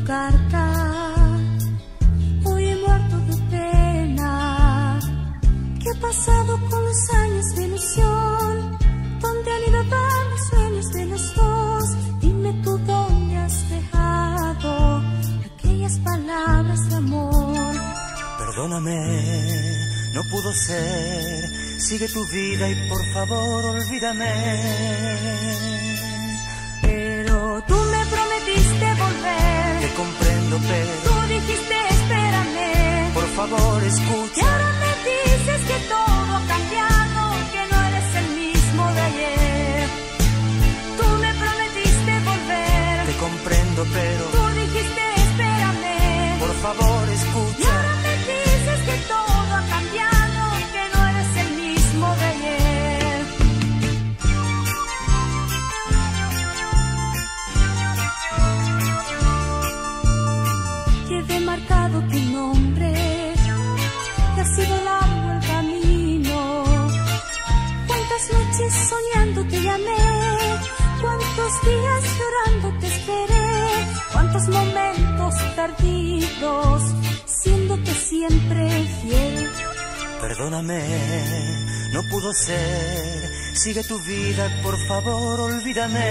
carta, hoy he muerto de pena. ¿Qué ha pasado con los años de ilusión? ¿Dónde han ido a dar los sueños de los dos? Dime tú dónde has dejado aquellas palabras de amor. Perdóname, no pudo ser. Sigue tu vida y por favor olvídame. Pero tú me prometiste volver. Te comprendo, pero Tú dijiste espérame. por favor escucha. Y ahora me dices que todo ha cambiado, que no eres el mismo de ayer. Tú me prometiste volver. Te comprendo, pero Tú dijiste espérame. por favor Y escucha. ahora me dices que todo ha cambiado, que no eres el mismo de ayer. Llevé marcado tu nombre, que ha sido largo el camino. Cuántas noches soñando te llamé, cuántos días llorando te esperé, cuántos momentos perdidos, siéndote siempre fiel. Perdóname, no pudo ser. Sigue tu vida, por favor olvídame.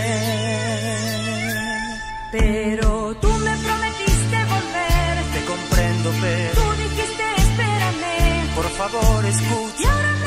Pero tú me prometiste volver. Te comprendo, pero Tú dijiste espérame. por favor Y escucha. ahora